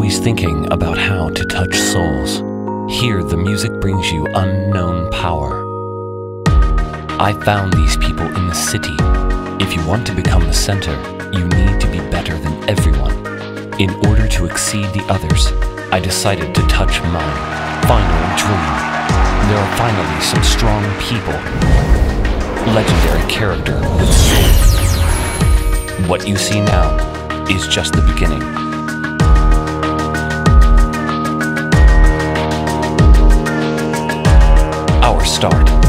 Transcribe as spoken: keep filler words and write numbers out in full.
always thinking about how to touch souls. Here, the music brings you unknown power. I found these people in the city. If you want to become the center, you need to be better than everyone. In order to exceed the others, I decided to touch mine. Final dream. There are finally some strong people. Legendary character with soul. What you see now is just the beginning. Our start